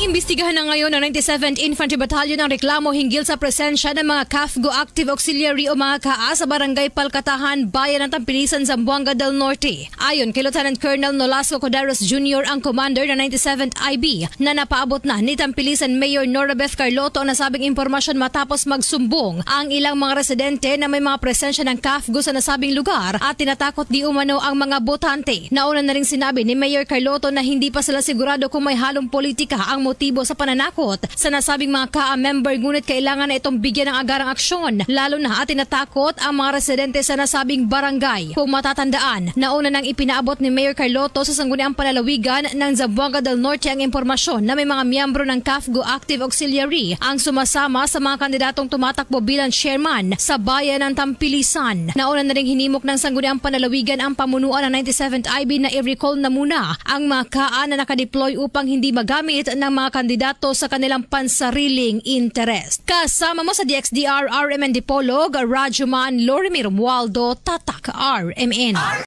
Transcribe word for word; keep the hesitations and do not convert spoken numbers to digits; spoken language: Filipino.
Iniimbestigahan na ngayon ng ninety-seventh Infantry Battalion ang reklamo hinggil sa presensya ng mga C A F G O Active Auxiliary o mga K A A sa Barangay Palkatahan, Bayan ng Tampilisan, Zamboanga del Norte. Ayon kay Lieutenant Colonel Nolasco Coderos Junior, ang commander ng ninety-seventh I B, na napaabot na ni Tampilisan Mayor Norabeth Carlotto ang nasabing impormasyon matapos magsumbong ang ilang mga residente na may mga presensya ng C A F G O sa nasabing lugar at tinatakot di umano ang mga botante. Nauna na rin sinabi ni Mayor Carlotto na hindi pa sila sigurado kung may halong politika ang motibo sa pananakot sa nasabing mga K A A member, ngunit kailangan na itong bigyan ng agarang aksyon, lalo na at tinatakot ang mga residente sa nasabing barangay. Kung matatandaan, nauna nang ipinaabot ni Mayor Carlotto sa sangguniang palalawigan ng Zamboanga del Norte ang impormasyon na may mga miyembro ng C A F G O Active Auxiliary ang sumasama sa mga kandidatong tumatakbo bilang chairman sa Bayan ng Tampilisan. Nauna na ring hinimok ng sangguniang panlalawigan ang pamunuan ng ninety-seventh I B na i-recall na muna ang mga K A A na nakadeploy upang hindi magamit ng mga kandidato sa kanilang pansariling interest. Kasama mo sa D X D R R M N Dipolog, Radyo Man, Lorimir Romualdo, Tatak R M N.